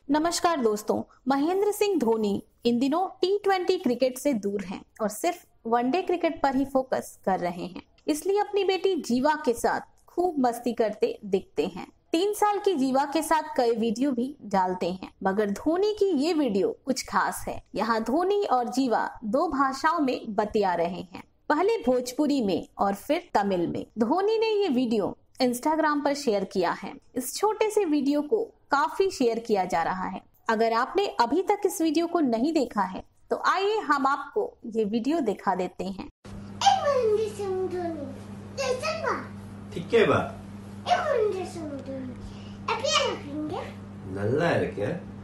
नमस्कार दोस्तों, महेंद्र सिंह धोनी इन दिनों T20 क्रिकेट से दूर हैं और सिर्फ वनडे क्रिकेट पर ही फोकस कर रहे हैं। इसलिए अपनी बेटी जीवा के साथ खूब मस्ती करते दिखते हैं। 3 साल की जीवा के साथ कई वीडियो भी डालते हैं, मगर धोनी की ये वीडियो कुछ खास है। यहाँ धोनी और जीवा 2 भाषाओं में बतिया रहे हैं, पहले भोजपुरी में और फिर तमिल में। धोनी ने ये वीडियो इंस्टाग्राम पर शेयर किया है। इस छोटे से वीडियो को काफी शेयर किया जा रहा है। अगर आपने अभी तक इस वीडियो को नहीं देखा है तो आइए हम आपको ये वीडियो दिखा देते हैं। ठीक है बा नल्ला है क्या